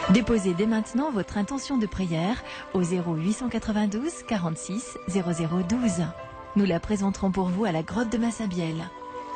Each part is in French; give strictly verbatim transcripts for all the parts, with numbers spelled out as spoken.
Déposez dès maintenant votre intention de prière au zéro huit cent quatre-vingt-douze quarante-six zéro zéro douze. Nous la présenterons pour vous à la grotte de Massabielle.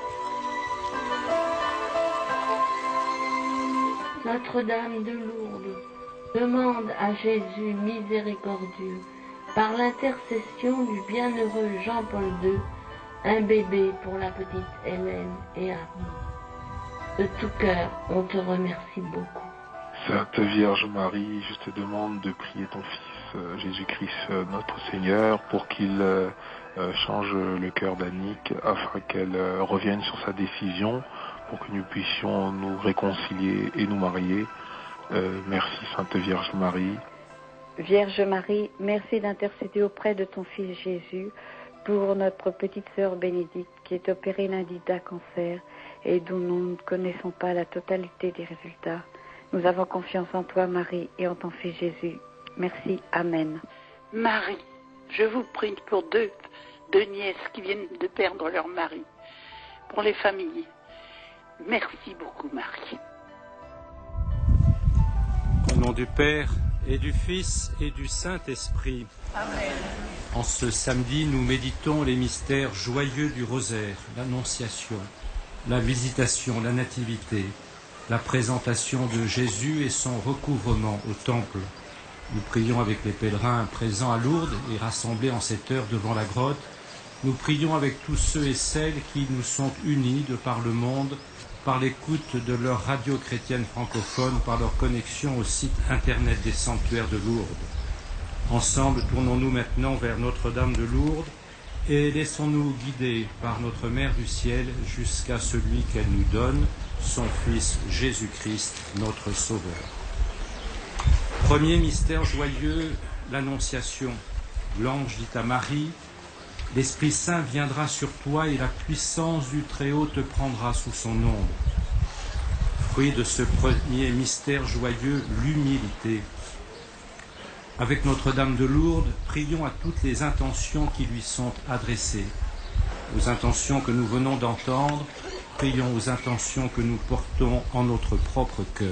Notre-Dame de Lourdes demande à Jésus miséricordieux, par l'intercession du bienheureux Jean-Paul deux, un bébé pour la petite Hélène et Arnaud. De tout cœur, on te remercie beaucoup. Sainte Vierge Marie, je te demande de prier ton Fils euh, Jésus-Christ, euh, notre Seigneur, pour qu'il euh, euh, change le cœur d'Annick, afin qu'elle euh, revienne sur sa décision, pour que nous puissions nous réconcilier et nous marier. Euh, merci Sainte Vierge Marie. Vierge Marie, merci d'intercéder auprès de ton Fils Jésus pour notre petite sœur Bénédicte qui est opérée lundi d'un cancer et dont nous ne connaissons pas la totalité des résultats. Nous avons confiance en toi Marie et en ton Fils Jésus. Merci, Amen. Marie, je vous prie pour deux, deux nièces qui viennent de perdre leur mari, pour les familles. Merci beaucoup Marie. Au nom du Père et du Fils et du Saint-Esprit. Amen. En ce samedi, nous méditons les mystères joyeux du rosaire, l'Annonciation, la visitation, la Nativité, la présentation de Jésus et son recouvrement au Temple. Nous prions avec les pèlerins présents à Lourdes et rassemblés en cette heure devant la grotte. Nous prions avec tous ceux et celles qui nous sont unis de par le monde, par l'écoute de leur radio chrétienne francophone, par leur connexion au site internet des sanctuaires de Lourdes. Ensemble, tournons-nous maintenant vers Notre-Dame de Lourdes et laissons-nous guider par notre Mère du Ciel jusqu'à celui qu'elle nous donne, son Fils Jésus-Christ, notre Sauveur. Premier mystère joyeux, l'Annonciation. L'ange dit à Marie, « L'Esprit Saint viendra sur toi et la puissance du Très-Haut te prendra sous son ombre. » Fruit de ce premier mystère joyeux, l'humilité. Avec Notre-Dame de Lourdes, prions à toutes les intentions qui lui sont adressées. Aux intentions que nous venons d'entendre, prions aux intentions que nous portons en notre propre cœur.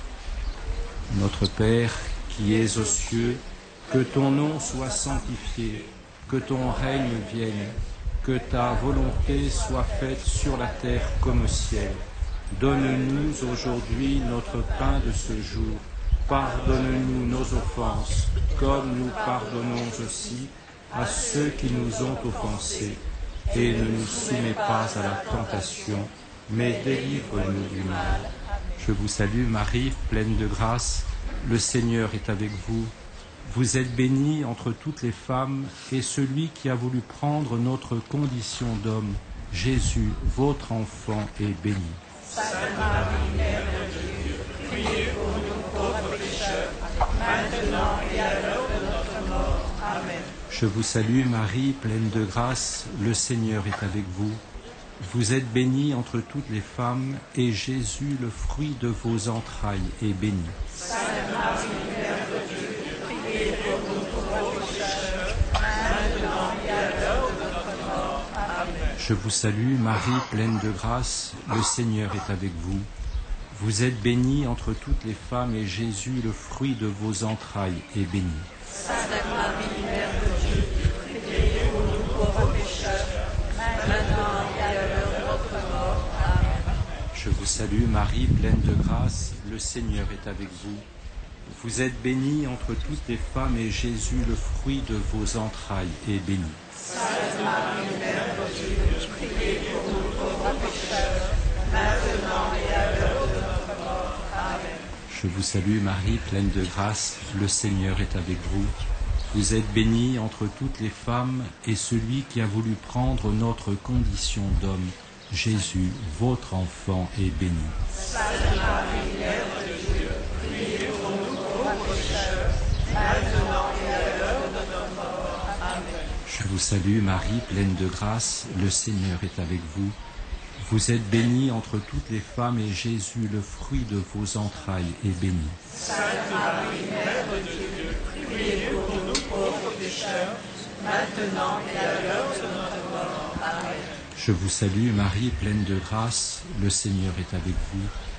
Notre Père, qui es aux cieux, que ton nom soit sanctifié, que ton règne vienne, que ta volonté soit faite sur la terre comme au ciel. Donne-nous aujourd'hui notre pain de ce jour. Pardonne-nous nos offenses, comme nous pardonnons aussi à ceux qui nous ont offensés. Et ne nous soumets pas à la tentation, mais délivre-nous du mal. Je vous salue Marie, pleine de grâce, le Seigneur est avec vous. Vous êtes bénie entre toutes les femmes, et celui qui a voulu prendre notre condition d'homme, Jésus, votre enfant, est béni. Sainte Marie, Mère de Dieu, priez pour nous pauvres pécheurs, maintenant et à l'heure de notre mort. Amen. Je vous salue Marie, pleine de grâce, le Seigneur est avec vous. Vous êtes bénie entre toutes les femmes, et Jésus, le fruit de vos entrailles, est béni. Sainte Marie, Mère de Dieu, priez pour nous pauvres pécheurs, maintenant et à l'heure de notre mort. Amen. Je vous salue Marie, pleine de grâce, le Seigneur est avec vous. Vous êtes bénie entre toutes les femmes, et Jésus, le fruit de vos entrailles, est béni. Sainte Marie, Mère de Dieu, priez pour nous pauvres pécheurs, maintenant et à l'heure de notre mort. Amen. Je vous salue Marie, pleine de grâce, le Seigneur est avec vous. Vous êtes bénie entre toutes les femmes, et Jésus, le fruit de vos entrailles, est béni. Sainte Marie, Mère de Dieu, priez pour nous pauvres pécheurs, maintenant et à l'heure de notre mort. Amen. Je vous salue Marie, pleine de grâce, le Seigneur est avec vous. Vous êtes bénie entre toutes les femmes, et celui qui a voulu prendre notre condition d'homme, Jésus, votre enfant, est béni. Sainte Marie, Mère de Dieu, priez pour nous pauvres pécheurs, maintenant et à l'heure de notre mort. Amen. Je vous salue Marie, pleine de grâce, le Seigneur est avec vous. Vous êtes bénie entre toutes les femmes, et Jésus, le fruit de vos entrailles, est béni. Sainte Marie, Mère de Dieu, priez pour nous pauvres pécheurs, maintenant et à l'heure de notre mort. Amen. Je vous salue Marie, pleine de grâce, le Seigneur est avec vous.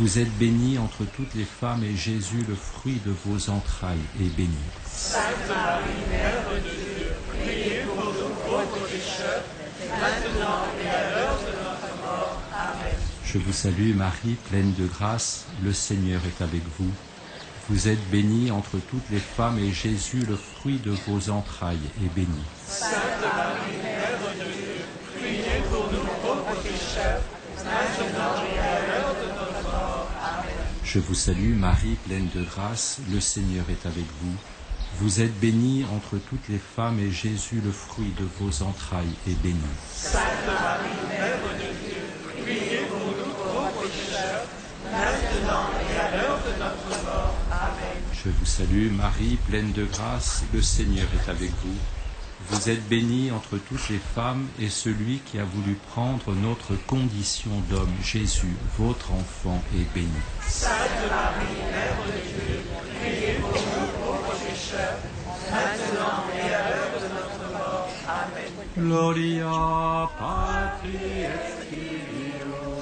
Vous êtes bénie entre toutes les femmes, et Jésus, le fruit de vos entrailles, est béni. Sainte Marie, Mère de Dieu, priez pour nous pauvres pécheurs, maintenant et à l'heure de notre mort. Amen. Je vous salue Marie, pleine de grâce, le Seigneur est avec vous. Vous êtes bénie entre toutes les femmes, et Jésus, le fruit de vos entrailles, est béni. Sainte Marie, Mère de Dieu, priez pour nous pauvres pécheurs, maintenant et à l'heure de notre mort. Amen. Je vous salue Marie, pleine de grâce, le Seigneur est avec vous. Vous êtes bénie entre toutes les femmes, et Jésus, le fruit de vos entrailles, est béni. Sainte Marie, Mère de Dieu, priez pour nous pauvres pécheurs, maintenant et à l'heure de notre mort. Amen. Je vous salue Marie, pleine de grâce, le Seigneur est avec vous. Vous êtes bénie entre toutes les femmes, et celui qui a voulu prendre notre condition d'homme, Jésus, votre enfant, est béni. Sainte Marie, Mère de Dieu, priez pour nous pauvres pécheurs, maintenant et à l'heure de notre mort. Amen. Gloria Patri et Filio,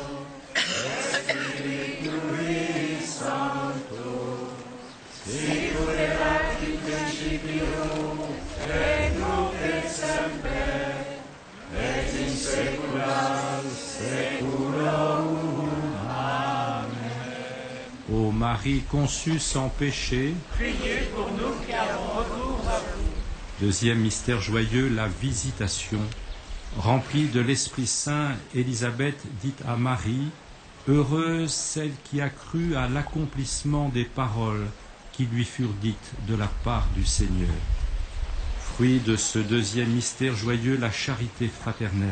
et Spiritui Sancto, sicut erat in principio, et nunc et semper, et in saecula saeculorum. Amen. Ô Marie conçue sans péché, Priez pour nous qui avons recours à vous. deuxième mystère joyeux, la visitation. Remplie de l'Esprit Saint, Élisabeth dit à Marie, « Heureuse celle qui a cru à l'accomplissement des paroles qui lui furent dites de la part du Seigneur. » Fruit de ce deuxième mystère joyeux, la charité fraternelle.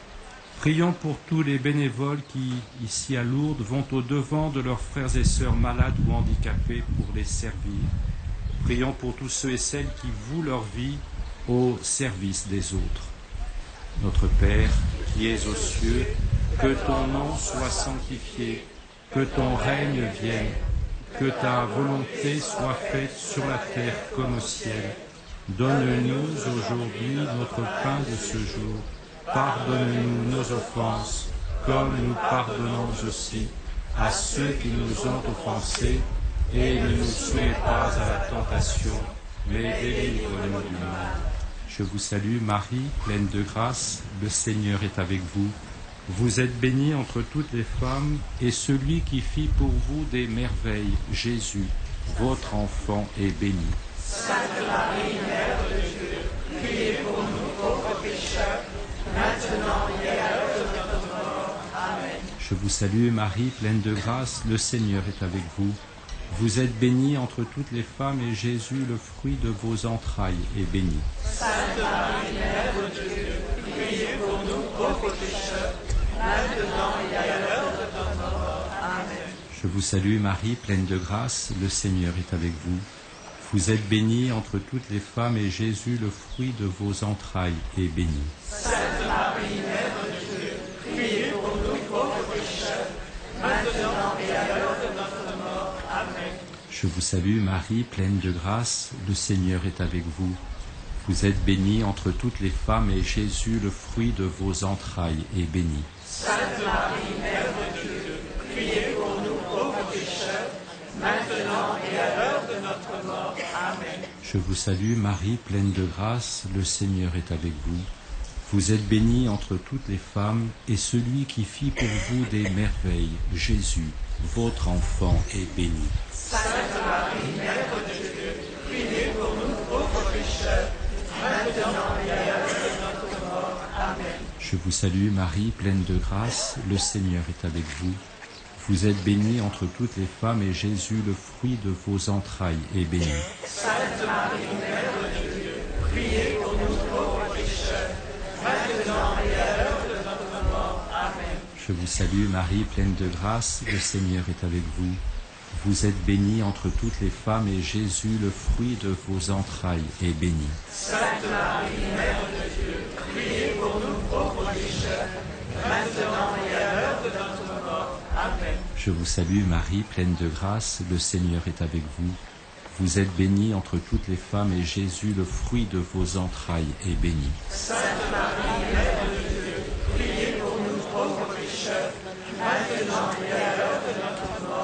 Prions pour tous les bénévoles qui, ici à Lourdes, vont au-devant de leurs frères et sœurs malades ou handicapés pour les servir. Prions pour tous ceux et celles qui vouent leur vie au service des autres. Notre Père, qui es aux cieux, que ton nom soit sanctifié, que ton règne vienne, que ta volonté soit faite sur la terre comme au ciel. Donne-nous aujourd'hui notre pain de ce jour. Pardonne-nous nos offenses, comme nous pardonnons aussi à ceux qui nous ont offensés, et ne nous soumets pas à la tentation, mais délivre-nous du mal. Je vous salue Marie, pleine de grâce, le Seigneur est avec vous. Vous êtes bénie entre toutes les femmes, et celui qui fit pour vous des merveilles, Jésus, votre enfant, est béni. Sainte Marie, Mère de Dieu, priez pour nous pauvres pécheurs, maintenant et à l'heure de notre mort. Amen. Je vous salue Marie, pleine de grâce, le Seigneur est avec vous. Vous êtes bénie entre toutes les femmes, et Jésus, le fruit de vos entrailles, est béni. Sainte Marie, Mère de Dieu, priez pour nous pauvres pécheurs, maintenant et à l'heure de notre mort. Amen. Je vous salue Marie, pleine de grâce, le Seigneur est avec vous. Vous êtes bénie entre toutes les femmes, et Jésus, le fruit de vos entrailles, est béni. Sainte Marie, Mère de Dieu, priez pour nous pauvres pécheurs, maintenant et à l'heure de notre mort. Amen. Je vous salue Marie, pleine de grâce, le Seigneur est avec vous. Vous êtes bénie entre toutes les femmes, et Jésus, le fruit de vos entrailles, est béni. Sainte Marie, Mère de Dieu, priez pour nous pauvres pécheurs, maintenant et à l'heure de notre mort. Amen. Je vous salue Marie, pleine de grâce, le Seigneur est avec vous. Vous êtes bénie entre toutes les femmes, et celui qui fit pour vous des merveilles, Jésus, votre enfant, est béni. Sainte Marie, Mère de Dieu, priez pour nous pauvres pécheurs, maintenant et à l'heure de notre mort. Amen. Je vous salue Marie, pleine de grâce, le Seigneur est avec vous. Vous êtes bénie entre toutes les femmes, et Jésus, le fruit de vos entrailles, est béni. Sainte Marie, Mère de Dieu, priez pour nous pauvres pécheurs, maintenant et à l'heure de notre mort. Amen. Je vous salue Marie, pleine de grâce, le Seigneur est avec vous. Vous êtes bénie entre toutes les femmes, et Jésus, le fruit de vos entrailles, est béni. Sainte Marie, Mère de Dieu, priez pour nous pauvres pécheurs, maintenant et à l'heure de notre mort. Amen. Je vous salue Marie, pleine de grâce, le Seigneur est avec vous. Vous êtes bénie entre toutes les femmes, et Jésus, le fruit de vos entrailles, est béni. Sainte Marie, Mère de Dieu, priez pour nous pauvres pécheurs, maintenant et à l'heure de notre mort.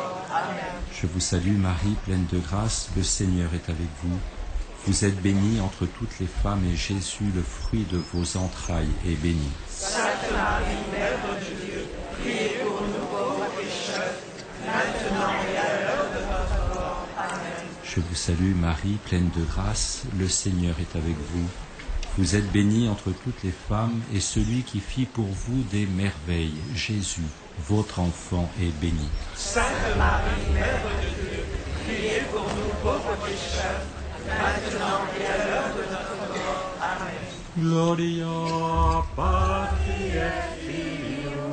Je vous salue Marie, pleine de grâce, le Seigneur est avec vous. Vous êtes bénie entre toutes les femmes et Jésus, le fruit de vos entrailles, est béni. Sainte Marie, Mère de Dieu, priez pour nous pauvres pécheurs, maintenant et à l'heure de notre mort. Amen. Je vous salue Marie, pleine de grâce, le Seigneur est avec vous. Vous êtes bénie entre toutes les femmes, et celui qui fit pour vous des merveilles, Jésus, votre enfant, est béni. Sainte Marie, Mère de Dieu, priez pour nous pauvres pécheurs, maintenant et à l'heure de notre mort. Amen. Gloria Patri et Filio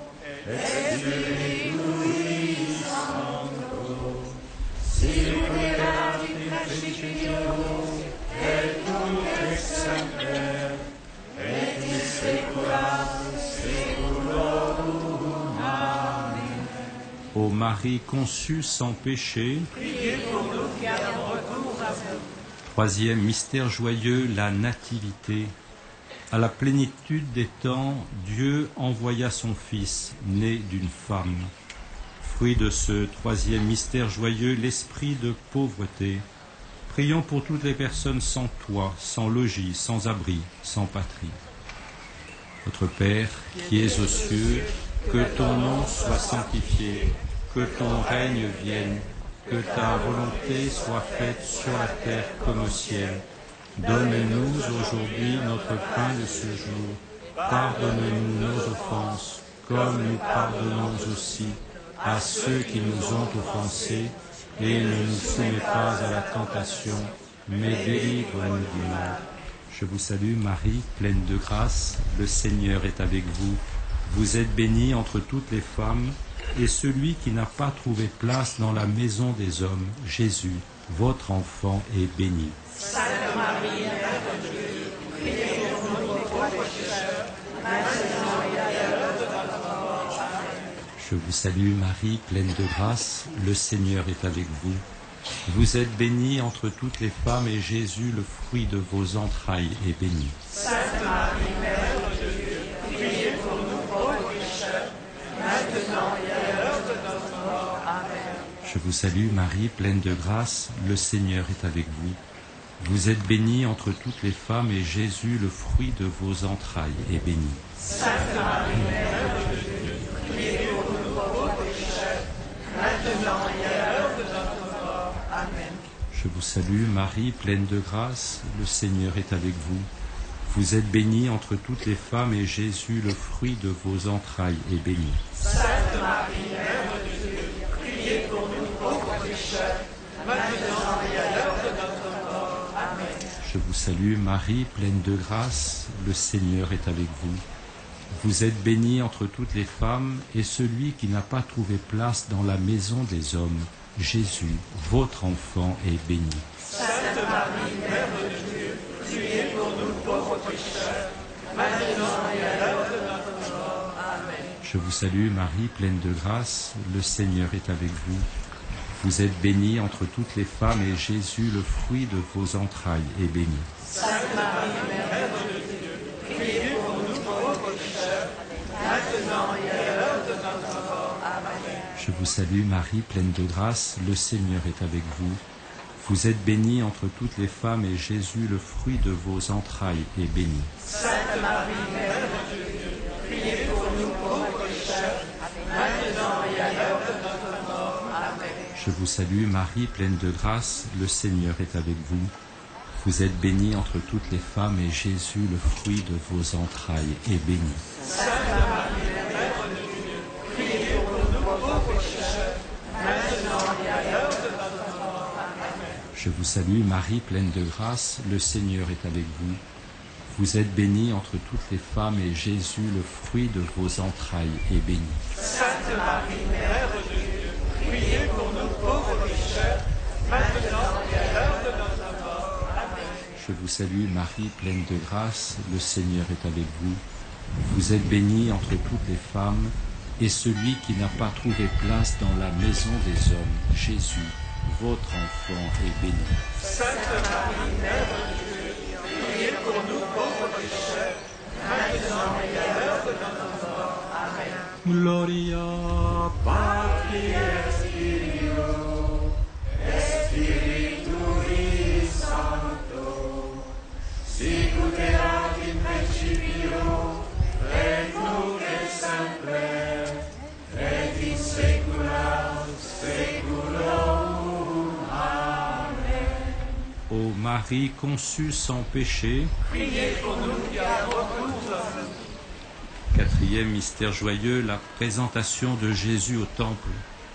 et Spiritui Sancto, sicut erat in principio et nunc et semper et in saecula saeculorum. Amen. Ô Marie conçue sans péché, Priez pour nous qui avons recours à vous. troisième mystère joyeux, la nativité. À la plénitude des temps, Dieu envoya son Fils, né d'une femme. Fruit de ce troisième mystère joyeux, l'esprit de pauvreté. Prions pour toutes les personnes sans toit, sans logis, sans abri, sans patrie. Notre Père, qui es aux cieux, que ton nom soit sanctifié, que ton règne vienne, que ta volonté soit faite sur la terre comme au ciel. Donne-nous aujourd'hui notre pain de ce jour. Pardonne-nous nos offenses, comme nous pardonnons aussi à ceux qui nous ont offensés, et ne nous soumets pas à la tentation, mais délivre-nous du mal. Je vous salue Marie, pleine de grâce, le Seigneur est avec vous. Vous êtes bénie entre toutes les femmes, et celui qui n'a pas trouvé place dans la maison des hommes, Jésus, votre enfant, est béni. Sainte Marie, Mère de Dieu, priez pour nous pauvres pécheurs, maintenant et à l'heure de notre mort. Amen. Je vous salue Marie, pleine de grâce, le Seigneur est avec vous. Vous êtes bénie entre toutes les femmes, et Jésus, le fruit de vos entrailles, est béni. Sainte Marie, Mère de Dieu, priez pour nous pauvres pécheurs, maintenant et à l'heure de notre mort. Amen. Je vous salue Marie, pleine de grâce, le Seigneur est avec vous. Vous êtes bénie entre toutes les femmes, et Jésus, le fruit de vos entrailles, est béni. Sainte Marie, Mère de Dieu, priez pour nous pauvres pécheurs, maintenant et à l'heure de notre mort. Amen. Je vous salue Marie, pleine de grâce, le Seigneur est avec vous. Vous êtes bénie entre toutes les femmes, et Jésus, le fruit de vos entrailles, est béni. Sainte Marie, Mère de Dieu, priez pour nous pauvres pécheurs, maintenant et à l'heure de notre mort. Amen. Je vous salue Marie, pleine de grâce, le Seigneur est avec vous. Vous êtes bénie entre toutes les femmes, et celui qui n'a pas trouvé place dans la maison des hommes, Jésus, votre enfant, est béni. Sainte Marie, Mère de Dieu, priez pour nous pauvres pécheurs, maintenant et à l'heure de notre mort. Amen. Je vous salue Marie, pleine de grâce, le Seigneur est avec vous. Vous êtes bénie entre toutes les femmes, et Jésus, le fruit de vos entrailles, est béni. Sainte Marie, Mère de Dieu, priez pour nous pauvres pécheurs, maintenant et à l'heure de notre mort. Amen. Je vous salue Marie, pleine de grâce, le Seigneur est avec vous. Vous êtes bénie entre toutes les femmes, et Jésus, le fruit de vos entrailles, est béni. Sainte Marie, Mère de Dieu, priez pour nous pauvres pécheurs, maintenant et à l'heure de notre mort. Amen. Je vous salue Marie, pleine de grâce, le Seigneur est avec vous. Vous êtes bénie entre toutes les femmes, et Jésus, le fruit de vos entrailles, est béni. Sainte Marie, Mère de Dieu, priez pour nous pauvres pécheurs, maintenant et à l'heure de notre mort. Amen. Je vous salue Marie, pleine de grâce, le Seigneur est avec vous. Vous êtes bénie entre toutes les femmes, et Jésus, le fruit de vos entrailles, est béni. Sainte Marie, Mère de Dieu, priez pour nous pauvres pécheurs, maintenant et à l'heure de notre mort. Amen. Je vous salue Marie, pleine de grâce, le Seigneur est avec vous. Vous êtes bénie entre toutes les femmes, et celui qui n'a pas trouvé place dans la maison des hommes, Jésus, votre enfant, est béni. Sainte Marie, Mère de Dieu, priez pour nous pauvres pécheurs, maintenant et à l'heure de notre mort. Amen. Gloria Patri et Filio Marie conçue sans péché. Priez pour nous qui avons recours à vous. Quatrième mystère joyeux, la présentation de Jésus au temple.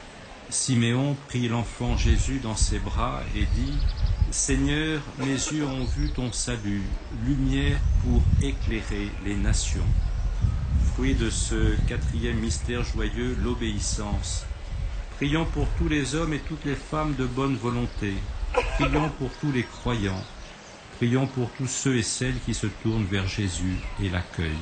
Siméon prit l'enfant Jésus dans ses bras et dit « Seigneur, mes yeux ont vu ton salut, lumière pour éclairer les nations. » Fruit de ce quatrième mystère joyeux, l'obéissance. Prions pour tous les hommes et toutes les femmes de bonne volonté. Prions pour tous les croyants. Prions pour tous ceux et celles qui se tournent vers Jésus et l'accueillent.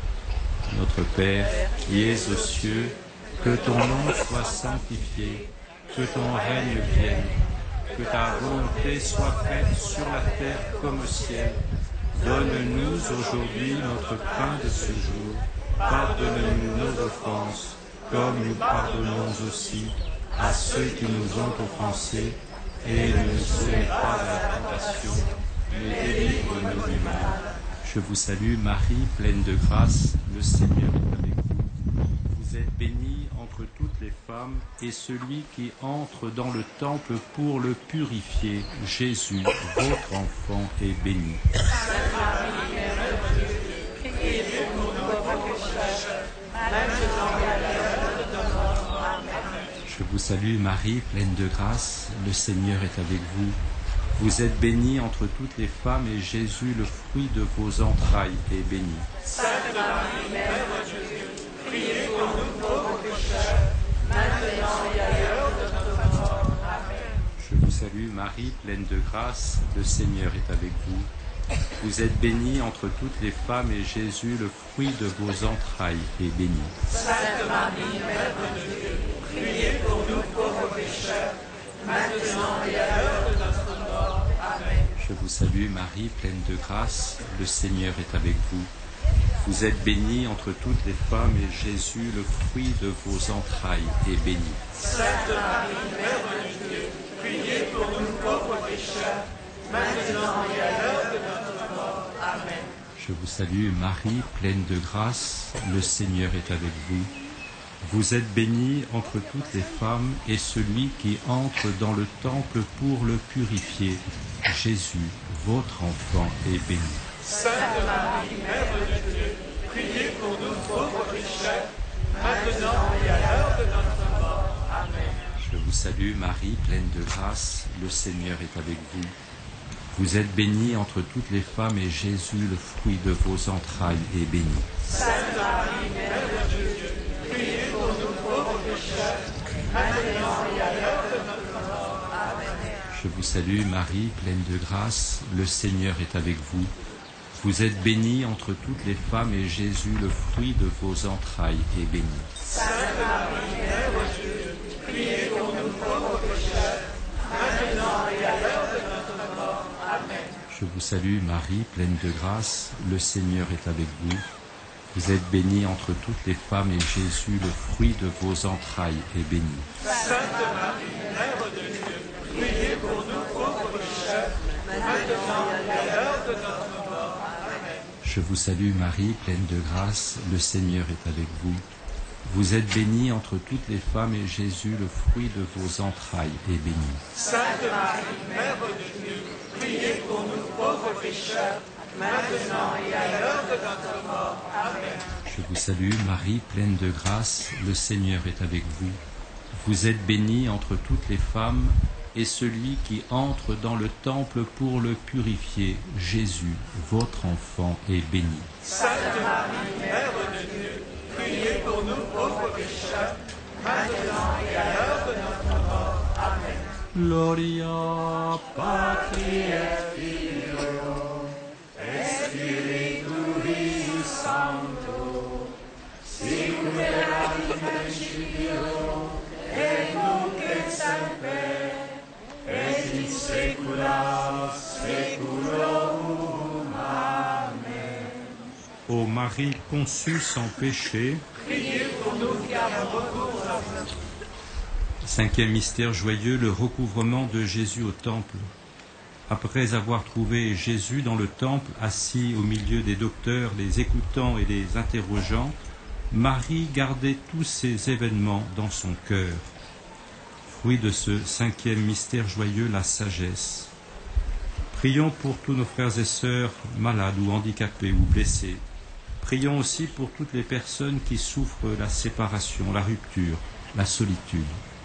Notre Père, qui es aux cieux, que ton nom soit sanctifié, que ton règne vienne, que ta volonté soit faite sur la terre comme au ciel. Donne-nous aujourd'hui notre pain de ce jour. Pardonne-nous nos offenses, comme nous pardonnons aussi à ceux qui nous ont offensés, et ne nous soumets pas à la tentation, mais délivre-nous du mal. Je vous salue Marie, pleine de grâce, le Seigneur est avec vous. Vous êtes bénie entre toutes les femmes, et celui qui entre dans le temple pour le purifier, Jésus, votre enfant, est béni. Sainte Marie, Mère de Dieu, priez pour nous pauvres pécheurs, maintenant et à l'heure de notre mort. Amen. Je vous salue Marie, pleine de grâce, le Seigneur est avec vous. Vous êtes bénie entre toutes les femmes, et Jésus, le fruit de vos entrailles, est béni. Sainte Marie, Mère de Dieu, priez pour nous pauvres pécheurs, maintenant et à l'heure de notre mort. Amen. Je vous salue Marie, pleine de grâce, le Seigneur est avec vous. Vous êtes bénie entre toutes les femmes, et Jésus, le fruit de vos entrailles, est béni. Sainte Marie, Mère de Dieu, priez pour nous pauvres pécheurs, maintenant et à l'heure de notre mort. Amen. Je vous salue Marie, pleine de grâce, le Seigneur est avec vous. Vous êtes bénie entre toutes les femmes, et Jésus, le fruit de vos entrailles, est béni. Sainte Marie, Mère de Dieu, priez pour nous pauvres pécheurs, maintenant et à l'heure de notre mort. Amen. Je vous salue Marie, pleine de grâce, le Seigneur est avec vous. Vous êtes bénie entre toutes les femmes, et celui qui entre dans le temple pour le purifier, Jésus, votre enfant, est béni. Sainte Marie, Mère de Dieu, priez pour nous pauvres pécheurs, maintenant et à l'heure de notre mort. Amen. Je vous salue Marie, pleine de grâce, le Seigneur est avec vous. Vous êtes bénie entre toutes les femmes, et Jésus, le fruit de vos entrailles, est béni. Sainte Marie, Mère de Dieu, priez pour nous pauvres pécheurs, maintenant et à l'heure de notre mort. Amen. Je vous salue Marie, pleine de grâce, le Seigneur est avec vous. Vous êtes bénie entre toutes les femmes, et Jésus, le fruit de vos entrailles, est béni. Sainte Marie, Mère de Dieu, priez pour nous pauvres pécheurs, maintenant et à l'heure de notre mort. Amen. Je vous salue Marie, pleine de grâce, le Seigneur est avec vous. Vous êtes bénie entre toutes les femmes, et Jésus, le fruit de vos entrailles, est béni. Sainte Marie, Mère de Dieu, priez pour nous pauvres pécheurs, maintenant et à l'heure de notre mort. Amen. Je vous salue Marie, pleine de grâce, le Seigneur est avec vous. Vous êtes bénie entre toutes les femmes, et Jésus, le fruit de vos entrailles, est béni. Sainte Marie, Mère de Dieu, priez pour nous pauvres pécheurs, maintenant et à l'heure de notre mort. Amen. Je vous salue Marie, pleine de grâce, le Seigneur est avec vous. Vous êtes bénie entre toutes les femmes, et celui qui entre dans le temple pour le purifier, Jésus, votre enfant, est béni. Sainte Marie, Mère de Dieu, priez pour nous pauvres pécheurs, maintenant et à l'heure de notre mort. Amen. Gloria Patri et Filio, Spiritui Sancto, sicut erat in principio, et nunc et semper, et in saecula saeculorum. Amen. Ô Marie conçue sans péché, Priez pour nous qui avons recours à vous. Cinquième mystère joyeux, le recouvrement de Jésus au temple. Après avoir trouvé Jésus dans le temple, assis au milieu des docteurs, les écoutant et les interrogeant, Marie gardait tous ces événements dans son cœur. Fruit de ce cinquième mystère joyeux, la sagesse. Prions pour tous nos frères et sœurs malades ou handicapés ou blessés. Prions aussi pour toutes les personnes qui souffrent la séparation, la rupture, la solitude.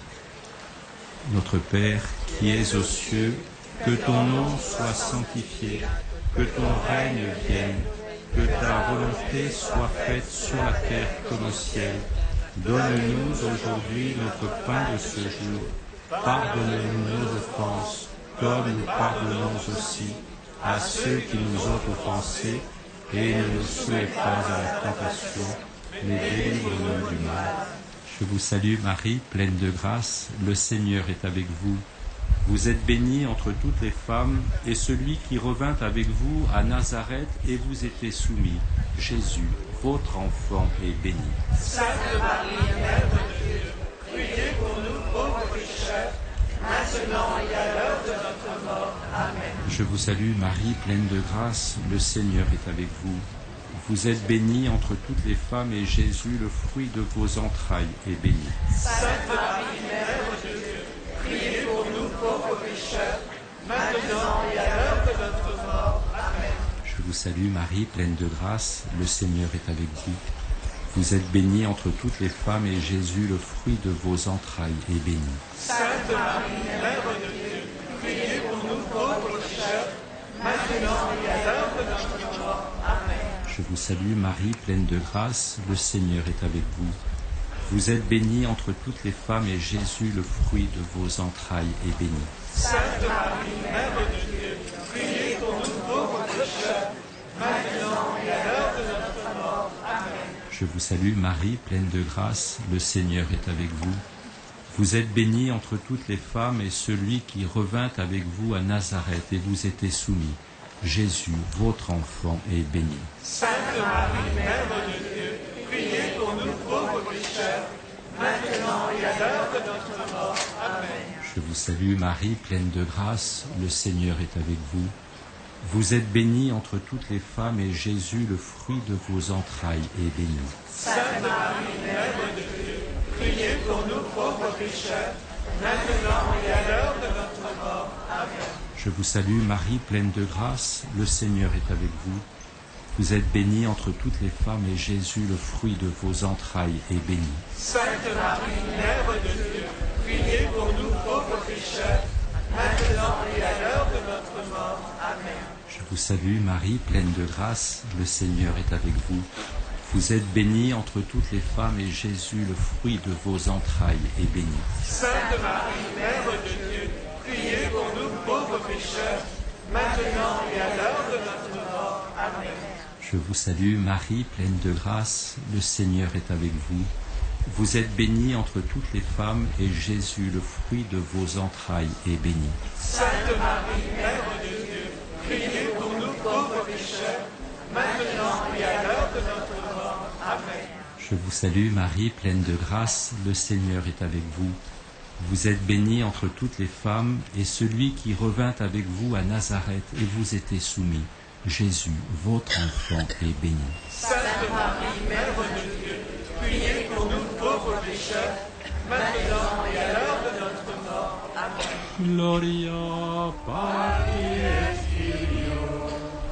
Notre Père, qui es aux cieux, que ton nom soit sanctifié, que ton règne vienne, que ta volonté soit faite sur la terre comme au ciel. Donne-nous aujourd'hui notre pain de ce jour. Pardonne-nous nos offenses, comme nous pardonnons aussi à ceux qui nous ont offensés, et ne nous soumets pas à la tentation, mais délivre-nous du mal. Je vous salue Marie, pleine de grâce, le Seigneur est avec vous. Vous êtes bénie entre toutes les femmes, et celui qui revint avec vous à Nazareth et vous était soumis, Jésus, votre enfant, est béni. Sainte Marie, Mère de Dieu, priez pour nous pauvres pécheurs, maintenant et à l'heure de notre mort. Amen. Je vous salue Marie, pleine de grâce, le Seigneur est avec vous. Vous êtes bénie entre toutes les femmes, et Jésus, le fruit de vos entrailles, est béni. Sainte Marie, Mère de Dieu, priez pour nous pauvres pécheurs, maintenant et à l'heure de notre mort. Amen. Je vous salue Marie, pleine de grâce, le Seigneur est avec vous. Vous êtes bénie entre toutes les femmes, et Jésus, le fruit de vos entrailles, est béni. Sainte Marie, Mère de Dieu, priez pour nous pauvres pécheurs, maintenant et à l'heure de notre mort. Amen. Je vous salue Marie, pleine de grâce, le Seigneur est avec vous. Vous êtes bénie entre toutes les femmes, et Jésus, le fruit de vos entrailles, est béni. Sainte Marie, Mère de Dieu, priez pour nous pauvres pécheurs, maintenant et à l'heure de notre mort. Amen. Je vous salue Marie, pleine de grâce, le Seigneur est avec vous. Vous êtes bénie entre toutes les femmes, et celui qui revint avec vous à Nazareth et vous était soumis, Jésus, votre enfant, est béni. Sainte Marie, Mère de Dieu, priez pour nous pauvres pécheurs, maintenant et à l'heure de notre mort. Amen. Je vous salue Marie, pleine de grâce, le Seigneur est avec vous. Vous êtes bénie entre toutes les femmes, et Jésus, le fruit de vos entrailles, est béni. Sainte Marie, Mère de Dieu, priez pour nous pauvres pécheurs, maintenant et à l'heure de notre mort. Amen. Je vous salue Marie, pleine de grâce, le Seigneur est avec vous. Vous êtes bénie entre toutes les femmes, et Jésus, le fruit de vos entrailles, est béni. Sainte Marie, Mère de Dieu, priez pour nous pauvres pécheurs, maintenant et à l'heure de notre mort. Amen. Je vous salue Marie, pleine de grâce, le Seigneur est avec vous. Vous êtes bénie entre toutes les femmes, et Jésus, le fruit de vos entrailles, est béni. Sainte Marie, Mère de Dieu, priez pour nous pauvres pécheurs, maintenant et à l'heure de notre mort. Amen. Je vous salue Marie, pleine de grâce, le Seigneur est avec vous. Vous êtes bénie entre toutes les femmes, et Jésus, le fruit de vos entrailles, est béni. Sainte Marie, Mère de Dieu, priez pour nous pauvres pécheurs, maintenant et à l'heure de notre mort. Amen. Je vous salue Marie, pleine de grâce, le Seigneur est avec vous. Vous êtes bénie entre toutes les femmes, et celui qui revint avec vous à Nazareth et vous était soumis, Jésus, votre enfant, est béni. Sainte Marie, Mère de Dieu, priez pour nous pauvres pécheurs, maintenant et à l'heure de notre mort. Amen. Gloria Patri et Filio,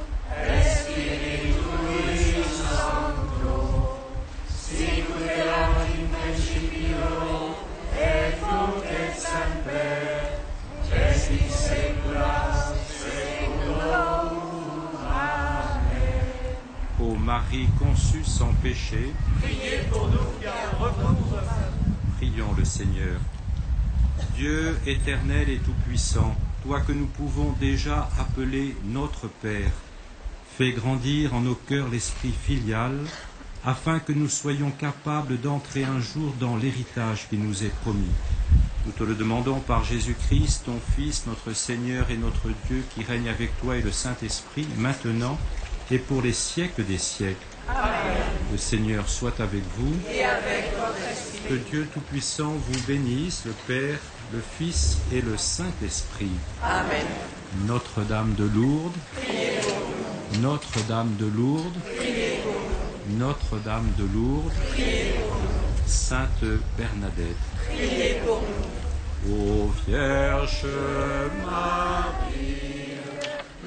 Spiritui Sancto, sicut erat in principio, et nunc et semper, et in saecula saeculorum. Amen. ô Marie conçue sans péché, Priez pour nous qui avons recours à vous. prions le Seigneur. Dieu éternel et tout-puissant, toi que nous pouvons déjà appeler notre Père, fais grandir en nos cœurs l'esprit filial, afin que nous soyons capables d'entrer un jour dans l'héritage qui nous est promis. Nous te le demandons par Jésus-Christ, ton Fils, notre Seigneur et notre Dieu, qui règne avec toi et le Saint-Esprit, maintenant et pour les siècles des siècles. Amen. Le Seigneur soit avec vous. Et avec votre esprit. Que Dieu Tout-Puissant vous bénisse, le Père, le Fils et le Saint-Esprit. Amen. Notre-Dame de Lourdes, Priez pour nous. Notre-Dame de Lourdes, Priez pour nous. Notre-Dame de Lourdes, Priez pour nous. Sainte Bernadette. Priez pour nous. Ô Vierge Marie,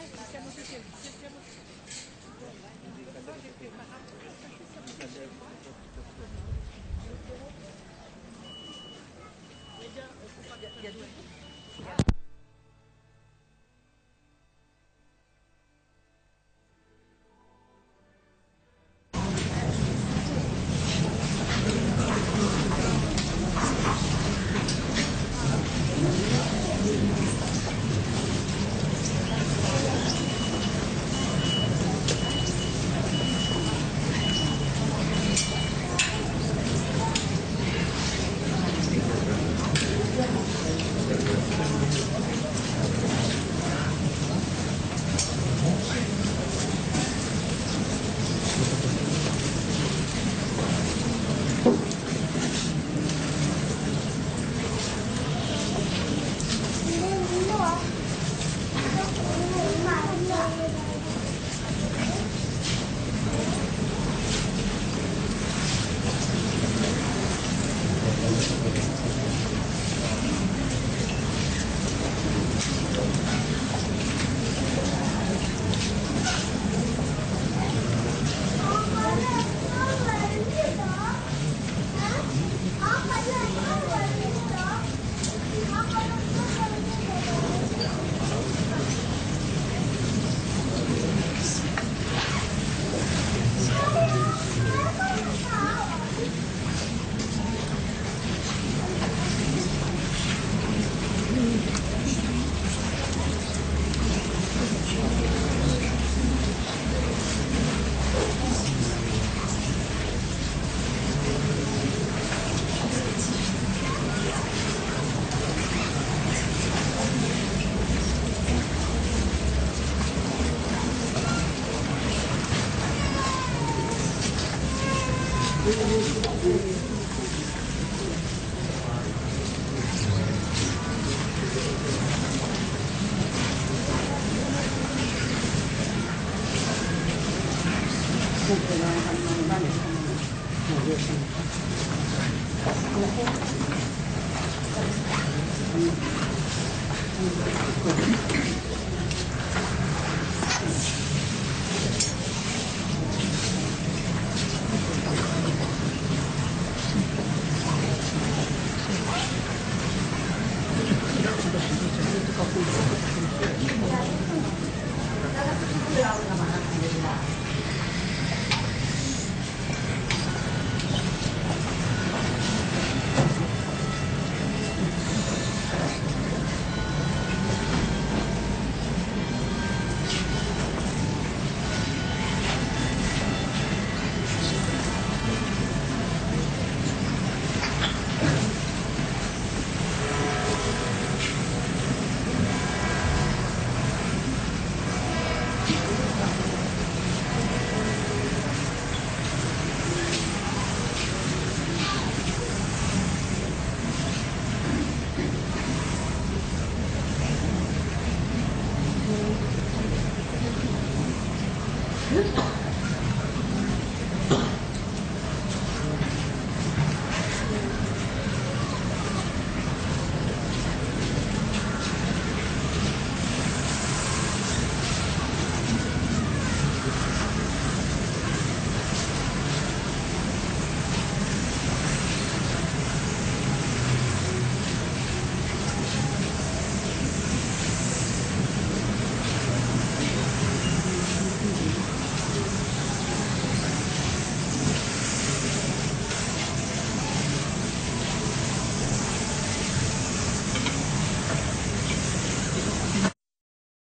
Good.